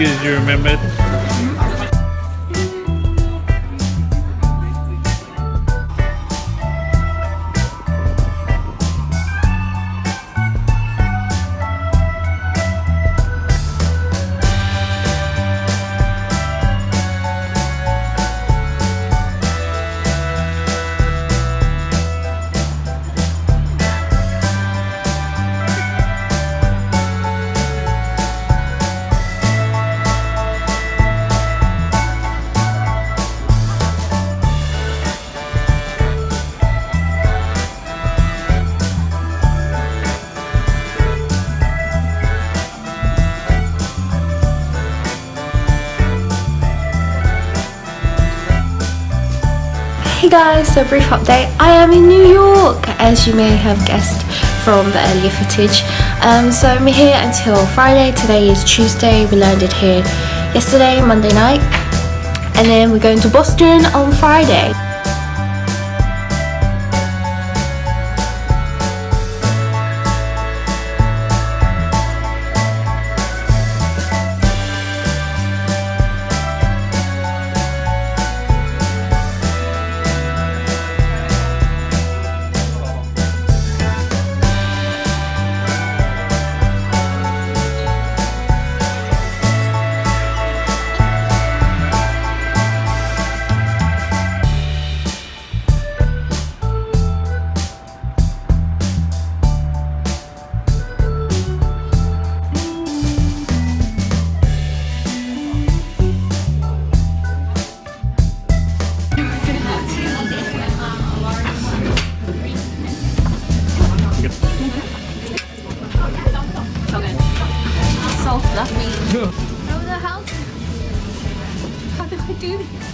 good as you remembered? Hey guys, so brief update. I am in New York, as you may have guessed from the earlier footage. So I'm here until Friday. Today is Tuesday. We landed here yesterday, Monday night, and then we're going to Boston on Friday. How do I do this?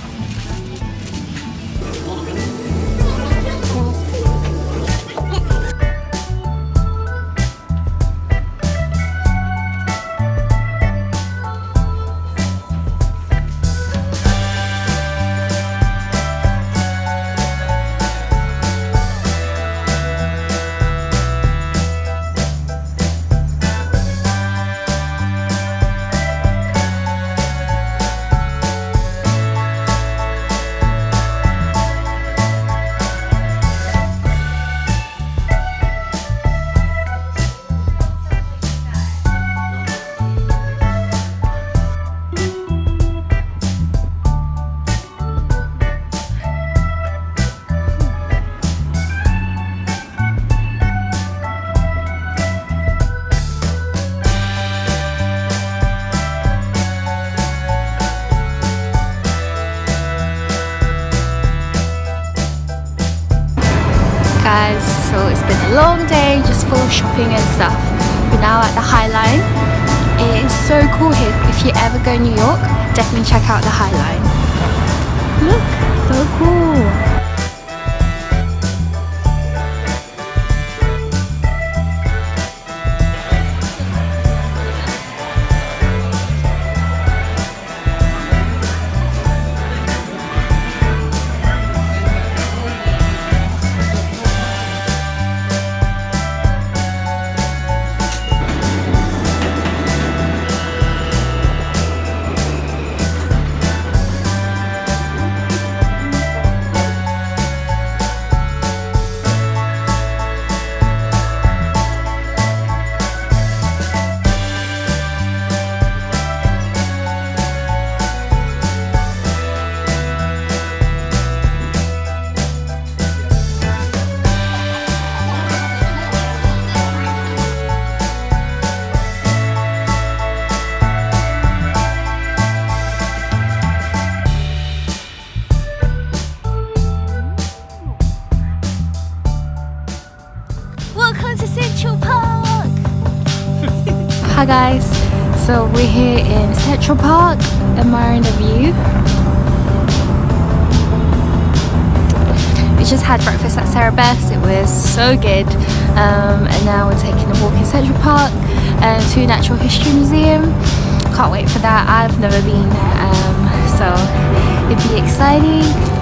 Guys, so it's been a long day, just full of shopping and stuff. We're now at the Highline. It is so cool here. If you ever go to New York, definitely check out the Highline. Look, so cool. Welcome to Central Park! Hi guys, so we're here in Central Park, admiring the view. We just had breakfast at Sarabeth, it was so good. And now we're taking a walk in Central Park to Natural History Museum. Can't wait for that, I've never been, so it'd be exciting.